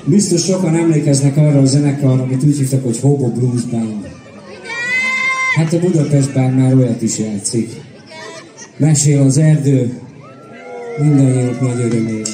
Biztos sokan emlékeznek arra a zenekarra, amit úgy hívtak, hogy Hobo Blues Band. Hát a Budapestben már olyat is játszik. Mesél az erdő, mindannyiunk nagy örömére.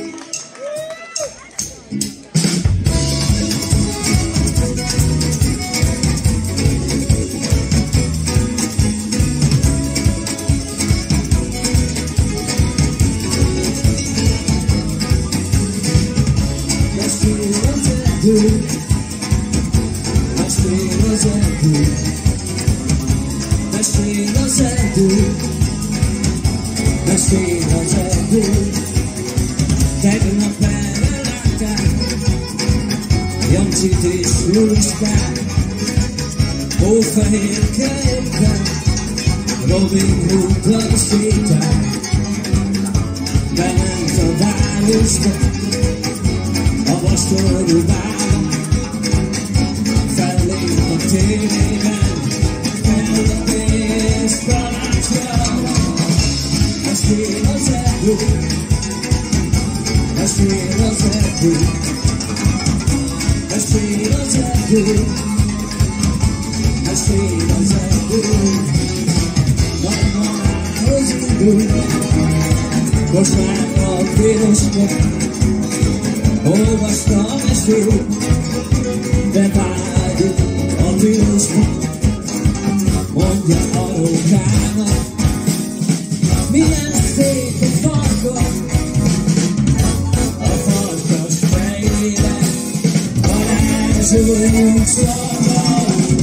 Tegnap erre látták Jancsit és Juliskát, hófehér kerékkel, Robin Hood-dal sétál. Bement a városba, a vasorú bába, fellép a térében, kell a pénz palácsra. Mesél az erdő, mesél az erdő, mesél az erdő, mesél az erdő. Nagymamához indul, most már a piroska, olvasta a mesét, de vágyik a pirosba. Mondja a rókának, milyen szép a farka, a farkas fejére varázsoljunk szarva.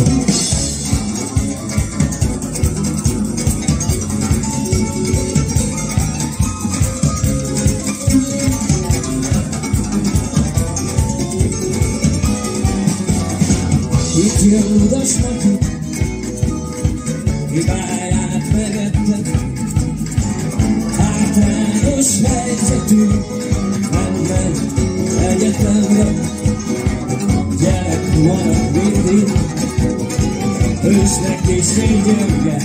Itt jön udas neki, hibáját megette, hátrányos helyzetű, nem megy egyetemre, gyerek marad mindig, ősnek és szégyönge,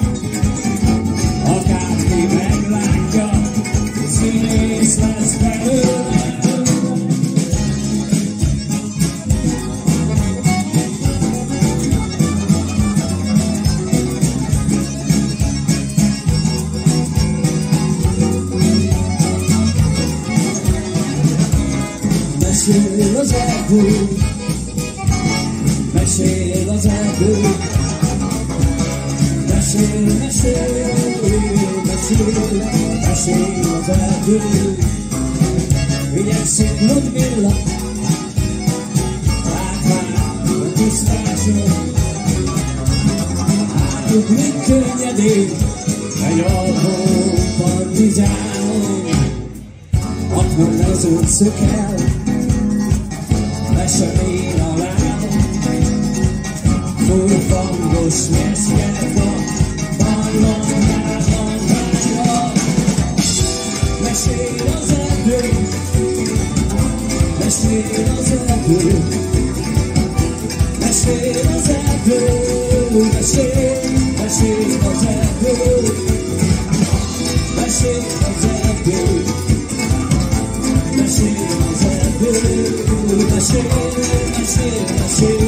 akárki meglátja, színész lesz belőle. Mesél az erdő, mesél az erdő, mesél, mesél, mesél, mesél az erdő. Vigyekszik Ludmilla, látván a tisztáson, átugrik könnyedén, egy alvó partizánon. Akkor mezőt szökel, mesemél a lábam, furfangos nyeszket a barlangában vágyva. Mesél az erdő, mesél az erdő, mesél az erdő, mesél, mesél az erdő, mesél az erdő, mesél az erdő. Mesél, mesél, mesél.